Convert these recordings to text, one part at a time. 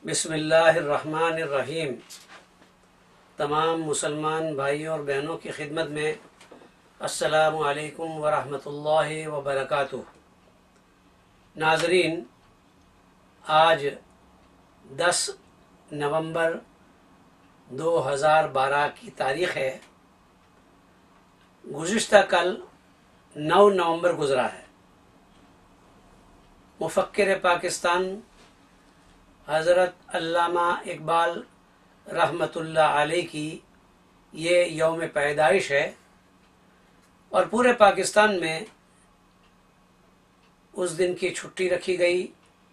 بسم اللہ الرحمن الرحیم۔ تمام مسلمان بھائیوں اور بہنوں کی خدمت میں السلام علیکم ورحمۃ اللہ وبرکاتہ۔ ناظرین، آج 10 نومبر 2012 کی تاریخ ہے۔ گزشتہ کل 9 نومبر گزرا ہے۔ مفکر پاکستان حضرت علامہ اقبال رحمۃ اللہ علیہ کی یہ یوم پیدائش ہے، اور پورے پاکستان میں اس دن کی چھٹی رکھی گئی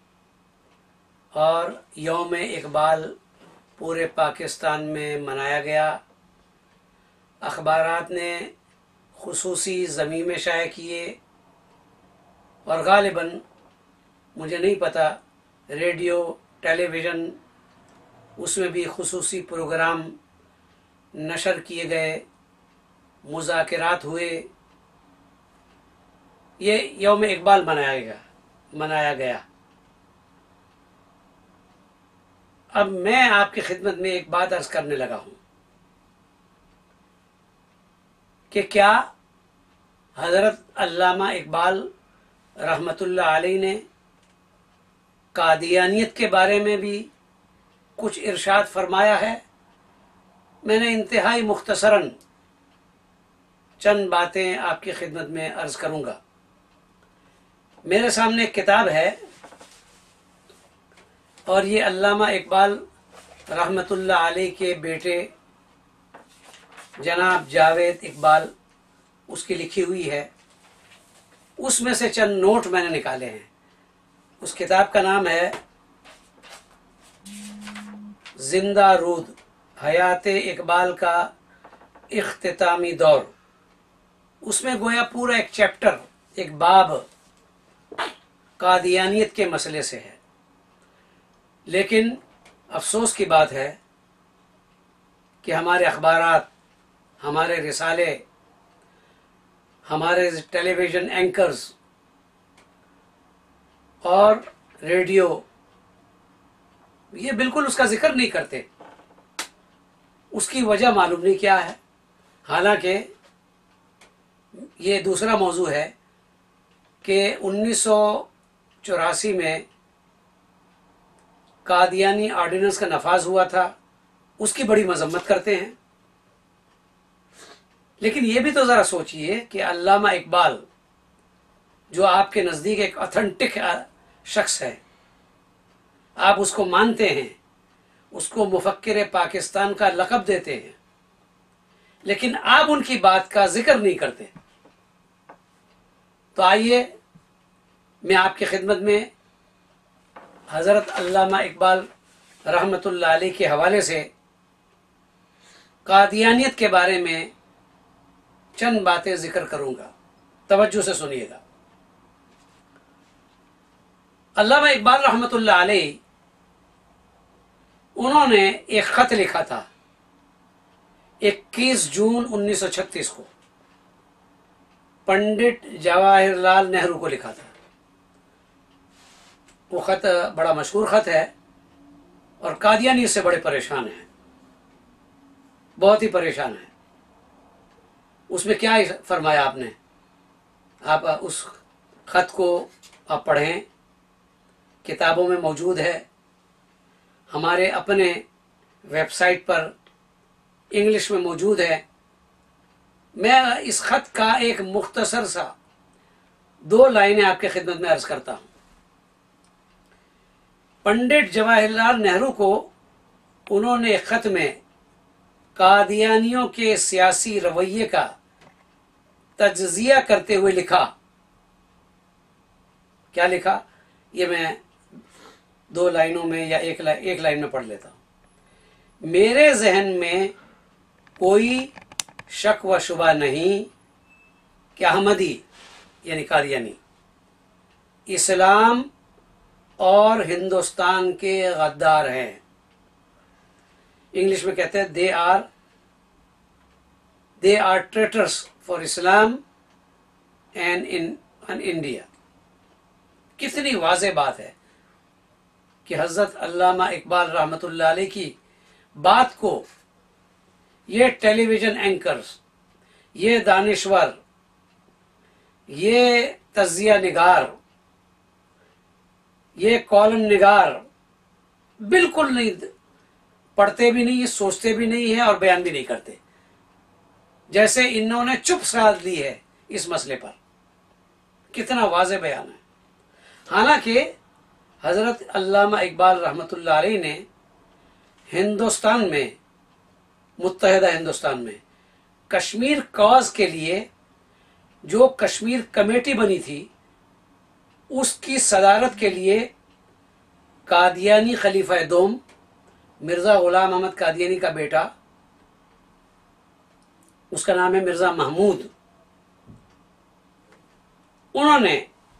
اور یوم اقبال پورے پاکستان میں منایا گیا۔ اخبارات نے خصوصی ضمیمے شائع کیے، اور غالباً مجھے نہیں پتہ ریڈیو ٹیلی ویژن اس میں بھی خصوصی پروگرام نشر کیے گئے، مذاکرات ہوئے۔ یہ یوم اقبال منایا گیا۔ اب میں آپ کی خدمت میں ایک بات عرض کرنے لگا ہوں کہ کیا حضرت علامہ اقبال رحمۃ اللہ علیہ نے قادیانیت کے بارے میں بھی کچھ ارشاد فرمایا ہے؟ میں نے انتہائی مختصراً چند باتیں آپ کی خدمت میں عرض کروں گا۔ میرے سامنے ایک کتاب ہے، اور یہ علامہ اقبال رحمۃ اللہ علیہ کے بیٹے جناب جاوید اقبال اس کی لکھی ہوئی ہے۔ اس میں سے چند نوٹ میں نے نکالے ہیں۔ اس کتاب کا نام ہے زندہ رود، حیات اقبال کا اختتامی دور۔ اس میں گویا پورا ایک چیپٹر، ایک باب قادیانیت کے مسئلے سے ہے۔ لیکن افسوس کی بات ہے کہ ہمارے اخبارات، ہمارے رسالے، ہمارے ٹیلی ویژن اینکرز اور ریڈیو یہ بالکل اس کا ذکر نہیں کرتے۔ اس کی وجہ معلوم نہیں کیا ہے، حالانکہ یہ دوسرا موضوع ہے کہ 1984 میں قادیانی آرڈیننس کا نفاذ ہوا تھا، اس کی بڑی مذمت کرتے ہیں۔ لیکن یہ بھی تو ذرا سوچئے کہ علامہ اقبال جو آپ کے نزدیک ایک اتھینٹک شخص ہے، آپ اس کو مانتے ہیں، اس کو مفکر پاکستان کا لقب دیتے ہیں، لیکن آپ ان کی بات کا ذکر نہیں کرتے۔ تو آئیے میں آپ کی خدمت میں حضرت علامہ اقبال رحمۃ اللہ علیہ کے حوالے سے قادیانیت کے بارے میں چند باتیں ذکر کروں گا۔ توجہ سے سنیے گا۔ علامہ اقبال رحمۃ اللہ علیہ انہوں نے ایک خط لکھا تھا 21 جون 1936 کو، پنڈت جواہر لال نہرو کو لکھا تھا۔ وہ خط بڑا مشہور خط ہے، اور قادیانی اس سے بڑے پریشان ہیں، بہت ہی پریشان ہیں۔ اس میں کیا فرمایا آپ نے؟ آپ اس خط کو آپ پڑھیں، کتابوں میں موجود ہے، ہمارے اپنے ویب سائٹ پر انگلش میں موجود ہے۔ میں اس خط کا ایک مختصر سا 2 لائنیں آپ کی خدمت میں عرض کرتا ہوں۔ پنڈت جواہر لال نہرو کو انہوں نے ایک خط میں قادیانیوں کے سیاسی رویے کا تجزیہ کرتے ہوئے لکھا۔ کیا لکھا؟ یہ میں 2 لائنوں میں یا ایک لائن میں پڑھ لیتا ہوں۔ میرے ذہن میں کوئی شک و شبہ نہیں کہ احمدی یعنی قادیانی اسلام اور ہندوستان کے غدار ہیں۔ انگلش میں کہتے ہیں they are traitors for Islam and in India۔ کتنی واضح بات ہے کہ حضرت علامہ اقبال رحمۃ اللہ علیہ کی بات کو یہ ٹیلی ویژن اینکرز، یہ دانشور، یہ تجزیہ نگار، یہ کالم نگار بالکل نہیں پڑھتے بھی نہیں، سوچتے بھی نہیں ہیں اور بیان بھی نہیں کرتے، جیسے انہوں نے چپ سادھ لی ہے اس مسئلے پر۔ کتنا واضح بیان ہے۔ حالانکہ حضرت علامہ اقبال رحمۃ اللہ علیہ نے ہندوستان میں، متحدہ ہندوستان میں کشمیر کاز کے لیے جو کشمیر کمیٹی بنی تھی، اس کی صدارت کے لیے قادیانی خلیفہ دوم مرزا غلام احمد قادیانی کا بیٹا، اس کا نام ہے مرزا محمود، انہوں نے،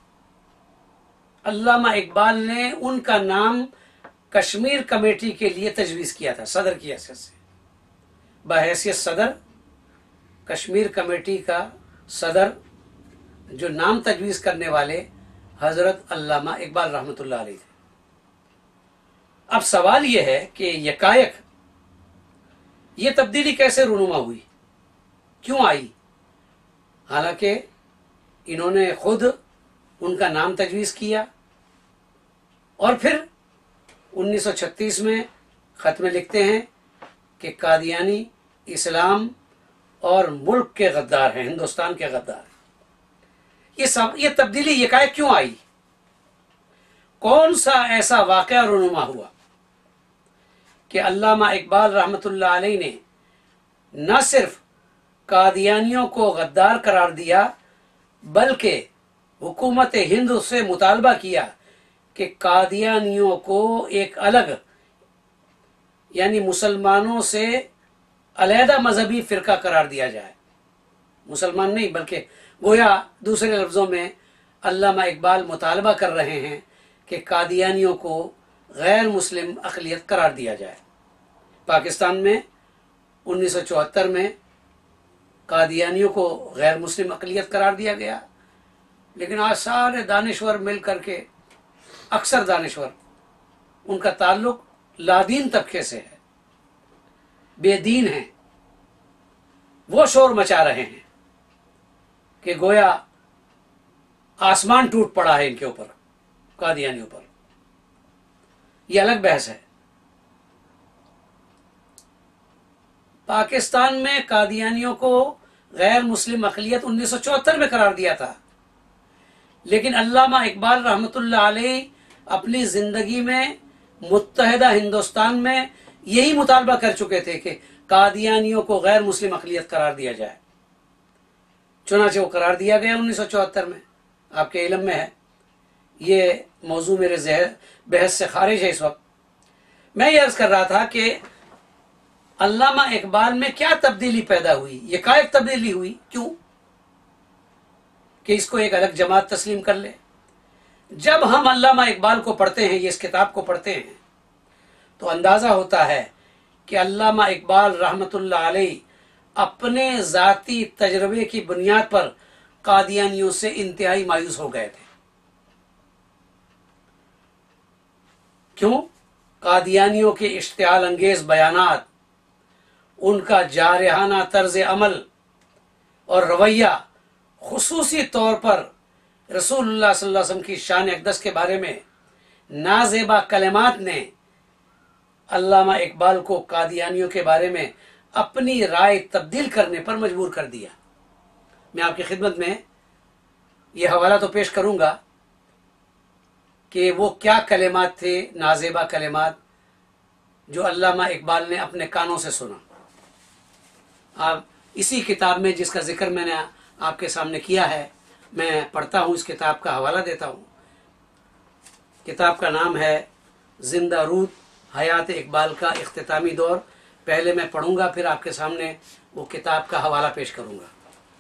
علامہ اقبال نے ان کا نام کشمیر کمیٹی کے لیے تجویز کیا تھا، صدر کی حیثیت سے، بحیثیت صدر کشمیر کمیٹی کا صدر، جو نام تجویز کرنے والے حضرت علامہ اقبال رحمۃ اللہ علیہ تھے۔ اب سوال یہ ہے کہ یکایک یہ تبدیلی کیسے رونما ہوئی، کیوں آئی؟ حالانکہ انہوں نے خود ان کا نام تجویز کیا، اور پھر 1936 میں خط میں لکھتے ہیں کہ قادیانی اسلام اور ملک کے غدار ہیں، ہندوستان کے غدار ہیں۔ یہ تبدیلی یکایک کیوں آئی؟ کون سا ایسا واقعہ رونما ہوا کہ علامہ اقبال رحمۃ اللہ علیہ نے نہ صرف قادیانیوں کو غدار قرار دیا، بلکہ حکومت ہند سے مطالبہ کیا کہ قادیانیوں کو ایک الگ، یعنی مسلمانوں سے علیحدہ مذہبی فرقہ قرار دیا جائے۔ مسلمان نہیں، بلکہ گویا دوسرے لفظوں میں علامہ اقبال مطالبہ کر رہے ہیں کہ قادیانیوں کو غیر مسلم اقلیت قرار دیا جائے۔ پاکستان میں 1974 میں قادیانیوں کو غیر مسلم اقلیت قرار دیا گیا، لیکن آج سارے دانشور مل کر کے، اکثر دانشور، ان کا تعلق لادین طبقے سے ہے، بے دین ہیں، وہ شور مچا رہے ہیں کہ گویا آسمان ٹوٹ پڑا ہے ان کے اوپر، قادیانیوں پر۔ یہ الگ بحث ہے۔ پاکستان میں قادیانیوں کو غیر مسلم اقلیت 1974 میں قرار دیا تھا، لیکن علامہ اقبال رحمۃ اللہ علیہ اپنی زندگی میں متحدہ ہندوستان میں یہی مطالبہ کر چکے تھے کہ قادیانیوں کو غیر مسلم اقلیت قرار دیا جائے۔ چنانچہ وہ قرار دیا گیا 1974 میں، آپ کے علم میں ہے۔ یہ موضوع میرے بحث سے خارج ہے اس وقت۔ میں یہ عرض کر رہا تھا کہ علامہ اقبال میں کیا تبدیلی پیدا ہوئی، یکایک تبدیلی ہوئی، کیوں؟ کہ اس کو ایک الگ جماعت تسلیم کر لے۔ جب ہم علامہ اقبال کو پڑھتے ہیں، یہ اس کتاب کو پڑھتے ہیں، تو اندازہ ہوتا ہے کہ علامہ اقبال رحمۃ اللہ علیہ اپنے ذاتی تجربے کی بنیاد پر قادیانیوں سے انتہائی مایوس ہو گئے تھے۔ کیوں؟ قادیانیوں کے اشتعال انگیز بیانات، ان کا جارحانہ طرز عمل اور رویہ، خصوصی طور پر رسول اللہ صلی اللہ علیہ وسلم کی شان اقدس کے بارے میں نازیبا کلمات نے علامہ اقبال کو قادیانیوں کے بارے میں اپنی رائے تبدیل کرنے پر مجبور کر دیا۔ میں آپ کی خدمت میں یہ حوالہ تو پیش کروں گا کہ وہ کیا کلمات تھے، نازیبا کلمات، جو علامہ اقبال نے اپنے کانوں سے سنا۔ آپ اسی کتاب میں، جس کا ذکر میں نے آپ کے سامنے کیا ہے، میں پڑھتا ہوں، اس کتاب کا حوالہ دیتا ہوں۔ کتاب کا نام ہے زندہ رود، حیات اقبال کا اختتامی دور۔ پہلے میں پڑھوں گا، پھر آپ کے سامنے وہ کتاب کا حوالہ پیش کروں گا۔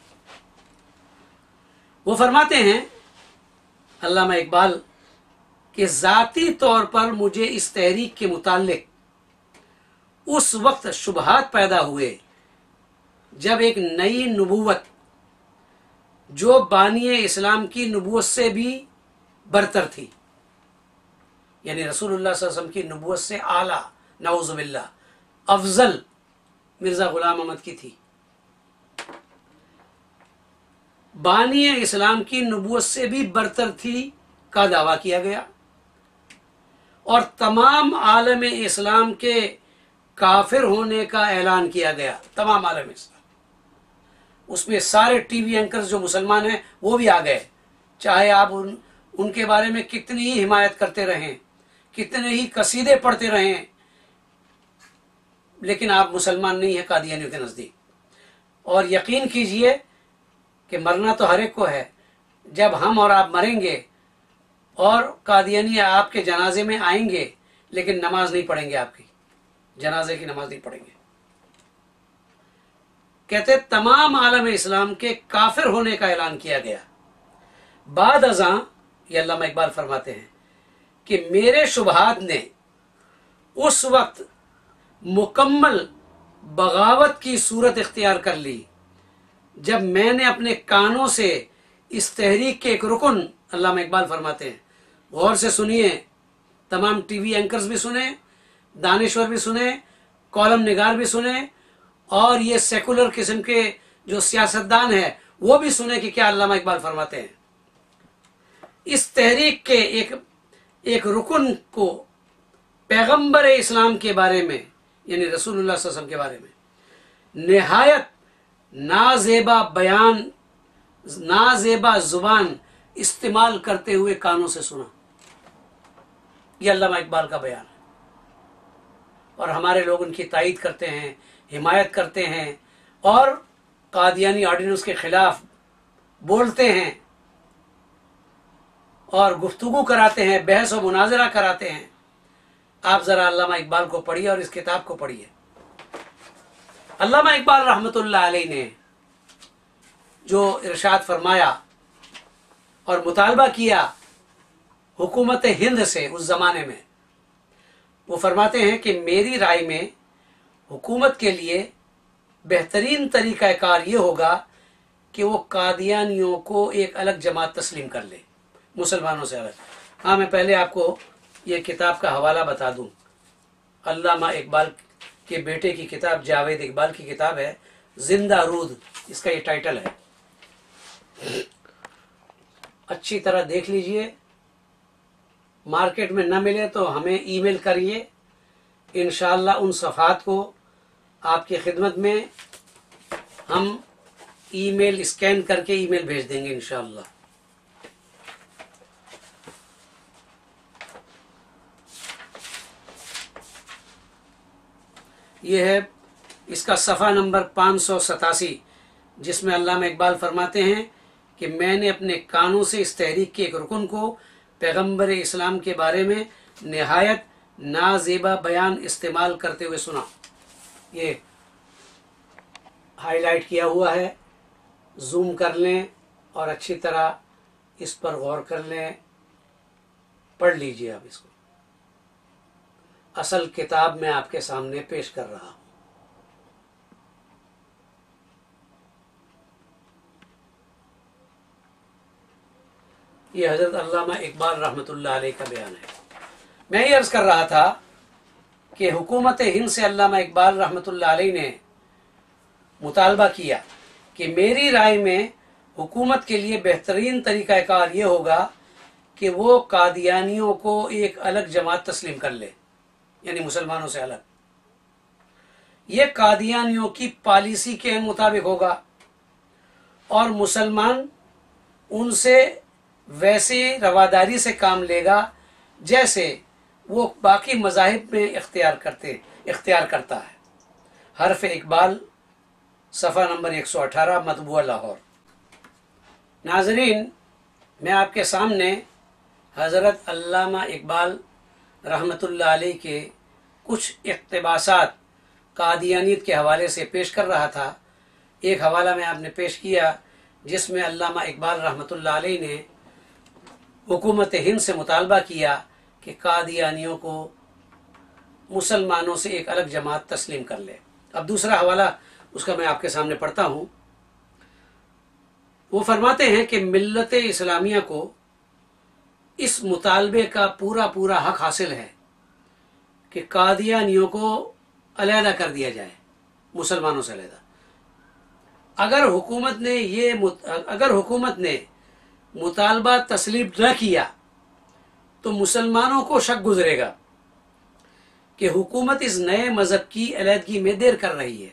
وہ فرماتے ہیں علامہ اقبال کہ ذاتی طور پر مجھے اس تحریک کے متعلق اس وقت شبہات پیدا ہوئے جب ایک نئی نبوت، جو بانی اسلام کی نبوت سے بھی برتر تھی، यानी रसूलुल्लाह सल्लल्लाहु अलैहि वसल्लम की नबूवत से आला, नऊज़ु बिल्लाह, अफजल मिर्ज़ा ग़ुलाम अहमद की थी। बानी इस्लाम की नबूवत से भी बरतर थी का दावा किया गया, और तमाम आलम इस्लाम के काफिर होने का ऐलान किया गया। तमाम आलम इस्लाम, उसमें सारे टीवी एंकर्स जो मुसलमान हैं वो भी आ गए, चाहे आप उनके बारे में कितनी ही हिमायत करते रहें, कितने ही कसीदे पढ़ते रहें, लेकिन आप मुसलमान नहीं है कादियानियों के नज़दीक। और यकीन कीजिए कि मरना तो हर एक को है। जब हम और आप मरेंगे और कादियानी आपके जनाजे में आएंगे, लेकिन नमाज नहीं पढ़ेंगे, आपकी जनाजे की नमाज नहीं पढ़ेंगे। कहते तमाम आलम इस्लाम के काफिर होने का ऐलान किया गया। बाद अज़ां ये अल्लामा इकबाल फरमाते हैं कि मेरे शुबहात ने उस वक्त मुकम्मल बगावत की सूरत इख्तियार कर ली जब मैंने अपने कानों से इस तहरीक के एक रुकन, अल्लामा इकबाल फरमाते हैं, गौर से सुनिए, तमाम टीवी एंकर्स भी सुने, दानिश्वर भी सुने, कॉलम निगार भी सुने, और ये सेकुलर किस्म के जो सियासतदान है वो भी सुने कि क्या अल्लामा इकबाल फरमाते हैं। इस तहरीक के एक रुकन को पैगंबर इस्लाम के बारे में, यानी रसूलुल्लाह सल्लल्लाहु अलैहि वसल्लम के बारे में निहायत नाजेबा बयान, नाजेबा जुबान इस्तेमाल करते हुए कानों से सुना। यह अल्लामा इकबाल का बयान है, और हमारे लोग उनकी तायीद करते हैं, हिमायत करते हैं, और कादियानी ऑर्डिनेंस के खिलाफ बोलते हैं और गुफ्तगू कराते हैं, बहस और मुनाजरा कराते हैं। आप जरा अल्लामा इकबाल को पढ़िए और इस किताब को पढ़िए। अल्लामा इकबाल रहमतुल्लाह अलैह ने जो इरशाद फरमाया और मुतालबा किया हुकूमत हिंद से उस जमाने में, वो फरमाते हैं कि मेरी राय में हुकूमत के लिए बेहतरीन तरीक़ाकार ये होगा कि वो कादियानियों को एक अलग जमात तस्लीम कर ले, मुसलमानों से अलग। हाँ, मैं पहले आपको ये किताब का हवाला बता दूं। अल्लामा इकबाल के बेटे की किताब, जावेद इकबाल की किताब है जिंदा रूद, इसका ये टाइटल है। अच्छी तरह देख लीजिए, मार्केट में न मिले तो हमें ईमेल करिए, इंशाअल्लाह उन सफ़ात को आपकी खिदमत में हम ईमेल स्कैन करके ईमेल भेज देंगे इंशाअल्लाह। ये है इसका सफ़ा नंबर 587, जिसमें अल्लामा इकबाल फरमाते हैं कि मैंने अपने कानों से इस तहरीक के एक रुकन को पैगंबर इस्लाम के बारे में निहायत नाजेबा बयान इस्तेमाल करते हुए सुना। ये हाईलाइट किया हुआ है, जूम कर लें और अच्छी तरह इस पर गौर कर लें, पढ़ लीजिए। आप इसको असल किताब मैं आपके सामने पेश कर रहा हूं। ये हजरत अल्लामा इकबाल रहमतुल्लाह अलैह का बयान है। मैं ये अर्ज कर रहा था कि हुकूमत हिंद से अल्लामा इकबाल रहमतुल्लाह अलैह ने मुतालबा किया कि मेरी राय में हुकूमत के लिए बेहतरीन तरीक़ाकार ये होगा कि वो कादियानियों को एक अलग जमात तस्लीम कर ले, यानी मुसलमानों से अलग। ये कादियानियों की पॉलिसी के मुताबिक होगा और मुसलमान उनसे वैसे रवादारी से काम लेगा जैसे वो बाकी मज़ाहिब में इख्तियार करता है। हर्फ इकबाल, सफ़ा नंबर 118, मतबूआ लाहौर। नाज़रीन, मैं आपके सामने हज़रत अल्लामा इकबाल रहमतुल्लाह अलैह के कुछ इक़्तिबासात कादियानियत के हवाले से पेश कर रहा था। एक हवाला में आपने पेश किया जिसमें अल्लामा इकबाल रहमतुल्लाह अलैह ने हुकूमत हिंद से मुतालबा किया कि कादियानियों को मुसलमानों से एक अलग जमात तस्लीम कर ले। अब दूसरा हवाला उसका मैं आपके सामने पढ़ता हूँ। वो फरमाते हैं कि मिल्लत इस्लामिया को اس مطالبے کا پورا پورا حق حاصل ہے کہ قادیانیوں کو علیحدہ کر دیا جائے مسلمانوں سے علیحدہ۔ اگر حکومت نے مطالبہ تسلیم نہ کیا تو مسلمانوں کو شک گزرے گا کہ حکومت اس نئے مذہب کی علیحدگی میں دیر کر رہی ہے۔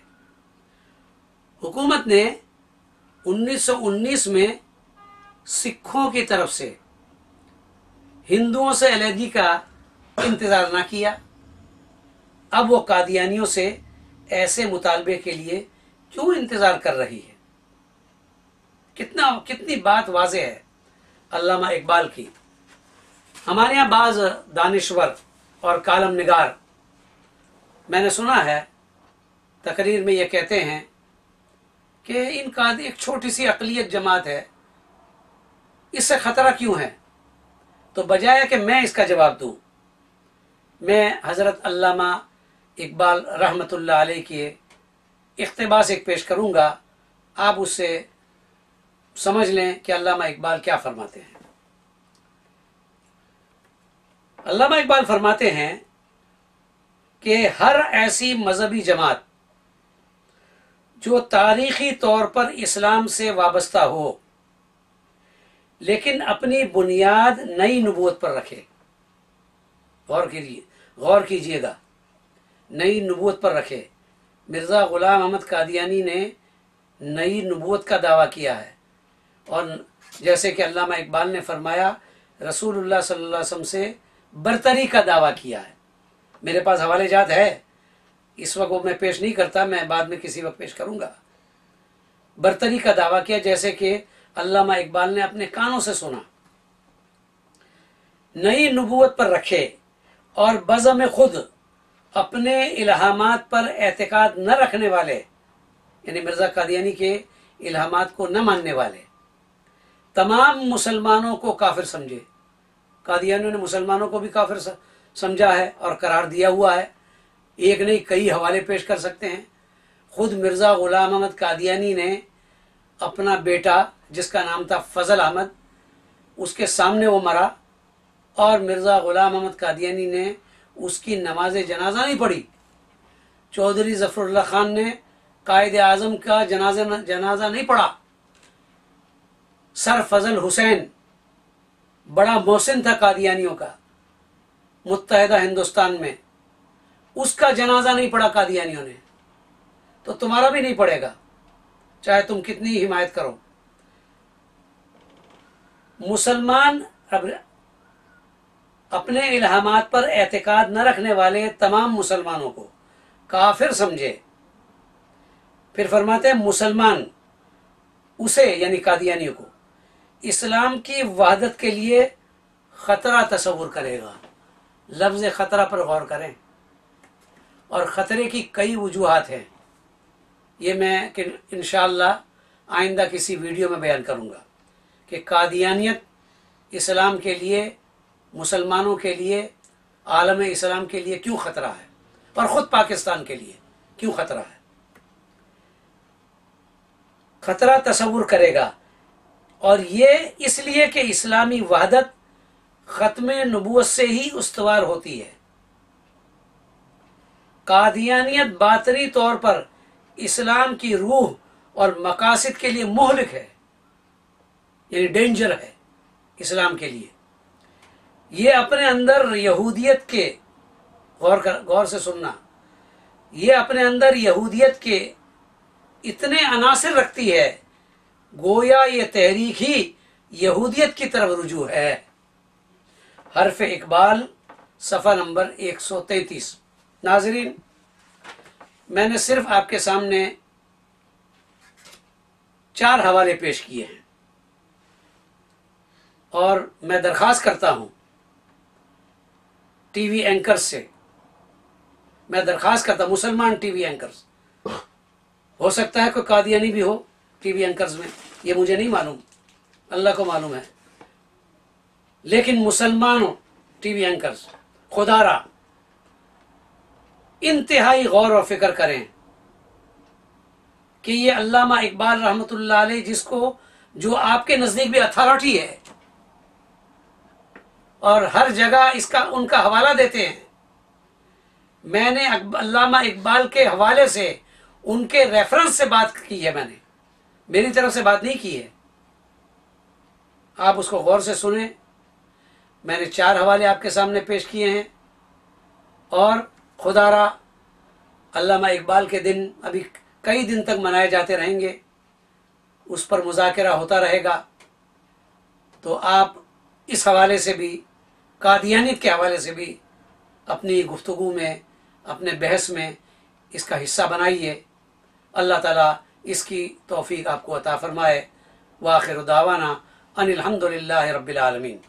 حکومت نے 1919 میں سکھوں کی طرف سے ہندوؤں سے علیحدگی کا انتظار نہ کیا، اب وہ قادیانیوں سے ایسے مطالبے کے لیے کیوں انتظار کر رہی ہے؟ کتنی بات واضح ہے علامہ اقبال کی۔ ہمارے یہاں بعض دانشور اور کالم نگار، میں نے سنا ہے تقریر میں یہ کہتے ہیں کہ ان کا ایک چھوٹی سی اقلیت جماعت ہے، اس سے خطرہ کیوں ہے؟ تو بجائے کہ میں اس کا جواب دوں، میں حضرت علامہ اقبال رحمۃ اللہ علیہ کے اقتباس ایک پیش کروں گا، آپ اس سے سمجھ لیں کہ علامہ اقبال کیا فرماتے ہیں۔ علامہ اقبال فرماتے ہیں کہ ہر ایسی مذہبی جماعت جو تاریخی طور پر اسلام سے وابستہ ہو لیکن اپنی بنیاد نئی نبوت پر رکھے، غور کیجئے گا، نئی نبوت پر رکھے۔ مرزا غلام احمد قادیانی نے نئی نبوت کا دعویٰ کیا ہے، اور جیسے کہ علامہ اقبال نے فرمایا رسول اللہ صلی اللہ علیہ وسلم سے برتری کا دعویٰ کیا ہے۔ میرے پاس حوالے جات ہے، اس وقت وہ میں پیش نہیں کرتا، میں بعد میں کسی وقت پیش کروں گا۔ برتری کا دعویٰ کیا جیسے کہ علامہ اقبال نے اپنے کانوں سے سنا۔ نئی نبوت پر رکھے اور بزم خود اپنے الہامات پر اعتقاد نہ رکھنے والے، یعنی مرزا قادیانی کے الہامات کو نہ ماننے والے، تمام مسلمانوں کو کافر سمجھے۔ قادیانیوں نے مسلمانوں کو بھی کافر سمجھا ہے اور قرار دیا ہوا ہے، ایک نہیں کئی حوالے پیش کر سکتے ہیں۔ خود مرزا غلام احمد قادیانی نے اپنا بیٹا جس کا نام تھا فضل احمد، اس کے سامنے وہ مرا، اور مرزا غلام احمد قادیانی نے اس کی نماز جنازہ نہیں پڑھی۔ چودھری ظفر اللہ خان نے قائد اعظم کا جنازہ نہیں پڑھا۔ سر فضل حسین بڑا محسن تھا قادیانیوں کا متحدہ ہندوستان میں، اس کا جنازہ نہیں پڑھا قادیانیوں نے، تو تمہارا بھی نہیں پڑے گا چاہے تم کتنی حمایت کرو۔ مسلمان اپنے الہامات پر اعتقاد نہ رکھنے والے تمام مسلمانوں کو کافر سمجھے۔ پھر فرماتے ہیں مسلمان اسے یعنی قادیانیوں کو اسلام کی وحدت کے لیے خطرہ تصور کرے گا۔ لفظ خطرہ پر غور کریں، اور خطرے کی کئی وجوہات ہیں، یہ میں انشاءاللہ آئندہ کسی ویڈیو میں بیان کروں گا کہ قادیانیت اسلام کے لیے، مسلمانوں کے لیے، عالم اسلام کے لیے کیوں خطرہ ہے، اور خود پاکستان کے لیے کیوں خطرہ ہے۔ خطرہ تصور کرے گا، اور یہ اس لیے کہ اسلامی وحدت ختم نبوت سے ہی استوار ہوتی ہے۔ قادیانیت باطنی طور پر اسلام کی روح اور مقاصد کے لیے مہلک ہے، یعنی ڈینجر ہے اسلام کے لیے۔ یہ اپنے اندر یہودیت کے غور سے سننا، یہ اپنے اندر یہودیت کے اتنے عناصر رکھتی ہے گویا یہ تحریک ہی یہودیت کی طرف رجوع ہے۔ حرف اقبال صفحہ نمبر 133۔ ناظرین، میں نے صرف آپ کے سامنے 4 حوالے پیش کیے ہیں، اور میں درخواست کرتا ہوں ٹی وی اینکرز سے، میں درخواست کرتا ہوں مسلمان ٹی وی اینکرز، ہو سکتا ہے کوئی قادیانی بھی ہو ٹی وی اینکرز میں، یہ مجھے نہیں معلوم، اللہ کو معلوم ہے، لیکن مسلمانوں ٹی وی اینکرز خدا را انتہائی غور و فکر کریں کہ یہ علامہ اقبال رحمۃ اللہ علیہ، جو آپ کے نزدیک بھی اتھارٹی ہے، اور ہر جگہ اس کا ان کا حوالہ دیتے ہیں. میں نے علامہ اقبال کے حوالے سے ان کے ریفرنس سے بات کی ہے، میں نے میری طرف سے بات نہیں کی ہے. آپ اس کو غور سے سنیں. میں نے 4 حوالے آپ کے سامنے پیش کیے ہیں، اور خدا را علامہ اقبال کے دن ابھی کئی دن تک منائے جاتے رہیں گے، اس پر مذاکرہ ہوتا رہے گا. تو آپ اس حوالے سے بھی، قادیانیت کے حوالے سے بھی اپنی گفتگو میں، اپنے بحث میں اس کا حصہ بنائیے. اللہ تعالیٰ اس کی توفیق آپ کو عطا فرمائے. وآخر دعوانا ان الحمد للہ رب العالمین.